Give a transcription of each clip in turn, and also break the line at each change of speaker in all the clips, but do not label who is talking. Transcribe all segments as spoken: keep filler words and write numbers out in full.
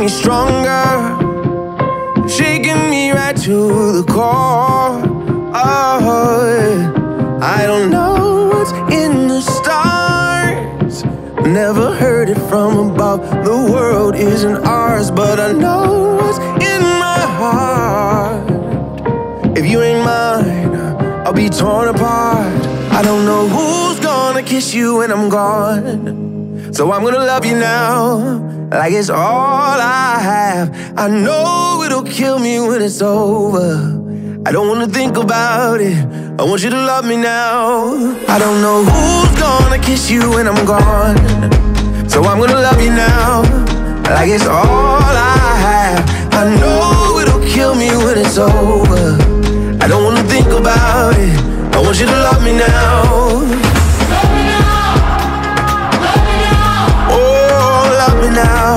me stronger, shaking me right to the core. Oh, yeah. I don't know what's in the stars, never heard it from above. The world isn't ours, but I know what's in my heart. If you ain't mine, I'll be torn apart. I don't know who's gonna kiss you when I'm gone, so I'm gonna love you now, like it's all I have. I know it'll kill me when it's over. I don't wanna think about it, I want you to love me now. I don't know who's gonna kiss you when I'm gone, so I'm gonna love you now, like it's all I have. I know it'll kill me when it's over. I don't wanna think about it, I want you to love me now.
Love me now, love me now.
Oh, love me now.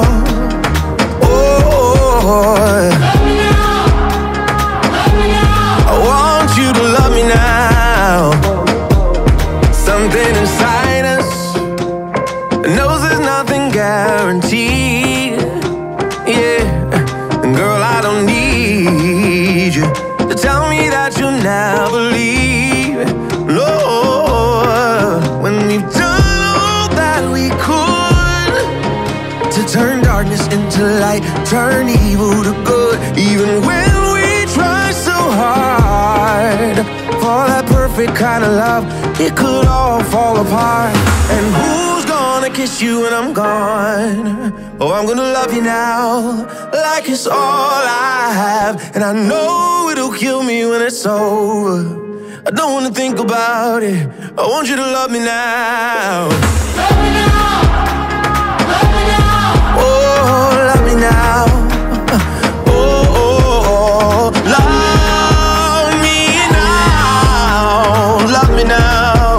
Oh,
love me now, love me now.
I want you to love me now. Something inside us knows there's nothing guaranteed. Yeah, and girl, I don't need you to tell me that you'll never leave. No, when we've done all that we could to turn darkness into light, turn evil to good, even when we try so hard for that perfect kind of love, it could all fall apart. And who's gonna kiss you when I'm gone? Oh, I'm gonna love you now, like it's all I have. And I know it'll kill me when it's over. I don't wanna think about it, I want you to love me now.
Love me now, love me now.
Oh, love me now. Oh, oh, oh, love me now. Love me now.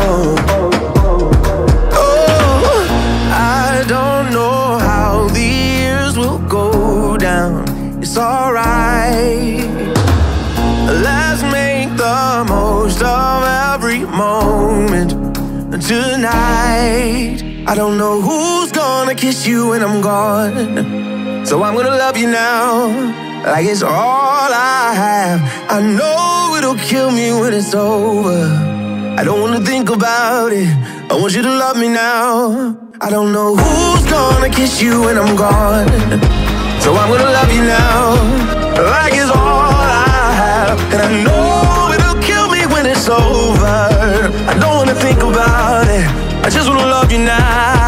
Oh, I don't know how the years will go down. It's alright. Let's make the most of every moment tonight. I don't know who's gonna kiss you when I'm gone, so I'm gonna love you now, like it's all I have. I know it'll kill me when it's over. I don't wanna think about it, I want you to love me now. I don't know who's gonna kiss you when I'm gone, so I'm gonna love you now, like it's all I have. And I know it'll kill me when it's over. I don't wanna think about it, I just wanna love you now.